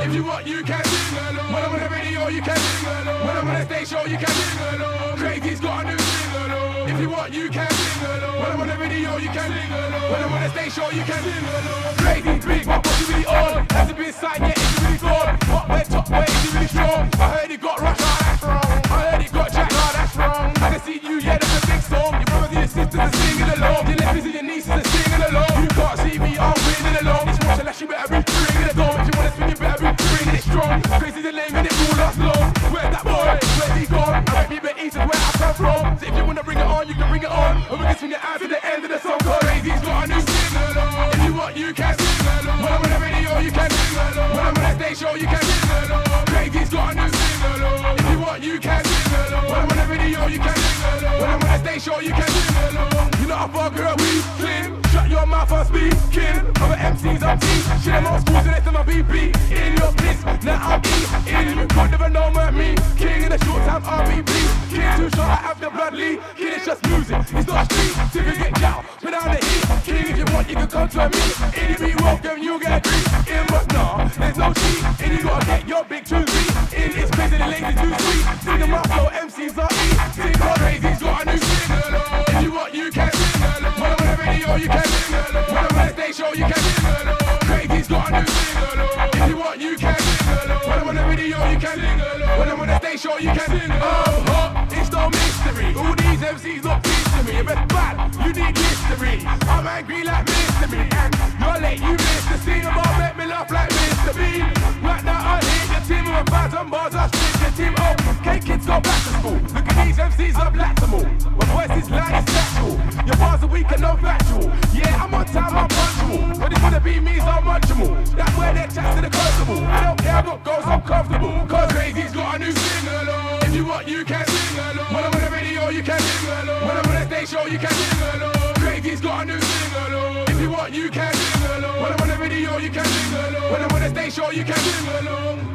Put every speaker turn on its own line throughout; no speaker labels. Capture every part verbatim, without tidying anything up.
If you want, you can sing along. When I'm on the radio, you can sing along. When I'm on the stage show, you can sing along. Crazy's got a new sing along. If you want, you can sing along. When I'm on the video, you can sing along. When I'm on the stage show, you can sing along. Crazy's big, but what's he really on? Has it been signed yet? Is he really gone? What where top where is he really strong? I heard he got Rush, nah, that's wrong. I heard he got Jack, nah, that's wrong. I can see you, yeah, that's a big song. Your brothers and your sisters are singing along. Your nephews and your nieces are singing along. You can't see me, I'm winning along. This watch unless you better be bringing it on. If you wanna swing, you better be bringing it strong. Crazy's the name and it will last long. Where's that boy? Where's he gone? I bet me bet East is where I come from. So if you wanna bring it on, you can bring it on. And we can swing it out to the end of the song. Crazy's got a new sing along. If you want, you can sing along. When I'm on the radio, you can sing along. When I'm on the stage show, you can sing along. Crazy's got a new sing along. If you want, you can sing along. When I'm on the video, you can sing along. When I'm on the stage show, you can sing along. You know how far girl we clean. Shut your mouth and speak, king. Other M Cs I'm T. Shit, I'm on schools and next to my B B. In your piss, now I'm E. In you could never know about me. King in a short time R B B. King too short, I have the bloodly. King it's just music, it's not a street. If you get down, put down the heat. King if you want, you can come to me. In you be welcome, you get a treat. In but no, there's no cheat. In you gotta get your big tunes beat. In it's crazy, the ladies too sweet. Sing them up, flow, M Cs are E. Sing how Crazy's got a new sing along. If you want, you can sing along. When I'm on the radio, you can sing along. When I'm on the stage show, you can sing along. Crazy's got a new sing along. If you want, you can sing along. When I'm on the video, you can sing along. When I'm on the stage show, you can sing along. I'm hot, it's no mystery. All these M Cs look pleased to me. If it's bad, you need history. I'm angry like Mister Me. And you're late, you missed the scene. About make me laugh like Mister Bean. Right now, I hit your team with a thousand bars. I split your team. Okay, kids go back to school. Look at these M Cs, I'm black them all. My voice is loud, it's natural. Your bars are weak and no factual. Yeah, I'm on time, I'm punctual. But it's gonna be me, so I'm munchable. That's where they're chats to the constable. I don't care what goes, I'm comfortable. Cause Crazy's got a new sing along. If you want, you can sing along. When I'm on the radio, you can sing along. When I'm on the stage show, you can sing along. Crazy's got a new sing along. If you want, you can sing along. When I'm on the video, you can sing along. When I'm on the stage show, you can sing along.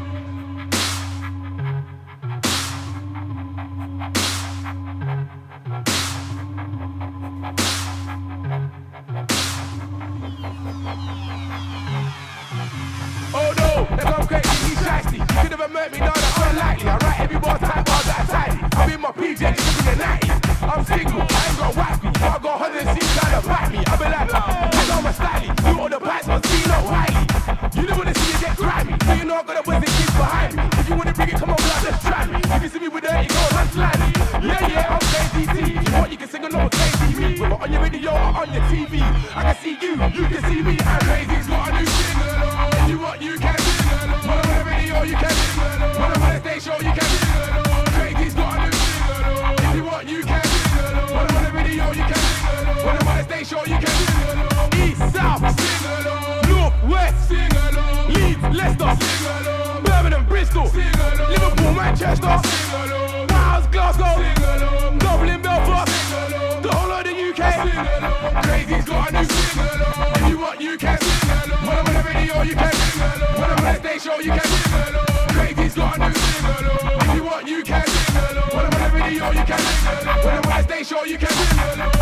Oh no, if I'm crazy, he's shiesty. You could never murk me, no, that's unlikely. I write every bar tight, bars that are tidy. I'm in my P Js, looking at nineties. I'm single, I ain't got wifey. But I got hundred seats trying to fight me. I be like, I know my styling. You all the pipes, but see no Wiley. You don't wanna see you get grimy. So you know I got a Wesley kids behind me. If you wanna bring it, come on, blood, just try me. If you see me with dirty girls, I'm slimy. Yeah, yeah, I'm Crazy T. If you want, you can sing along with Crazy me. Whether on your radio or on your T V. I can see you, you can see me. And Crazy's got a new sing along. If you want, you can sing along. When I'm on the radio, you can sing along. When I'm on the stage show, you can sing along. Crazy's got a new sing along. If you want, you can sing along. When I'm on the video, you can sing along. When I'm on the stage show, you can sing along. East, South, sing along. North, West, sing along. Leeds, Leicester, sing along. Birmingham, Bristol, sing along. Liverpool, Manchester, sing along. Wales, Glasgow, sing along. Dublin, Belfast, sing along. The whole of the U K, sing along. Crazy's got a new sing along. If you want, you can sing along. When I'm on the video, you can sing along. When I'm on the stage show, you can sing along. Crazy's got a new sing along. If you want, you can sing along. When I'm on the video, you can sing along. When I'm on the stage show, you can sing along.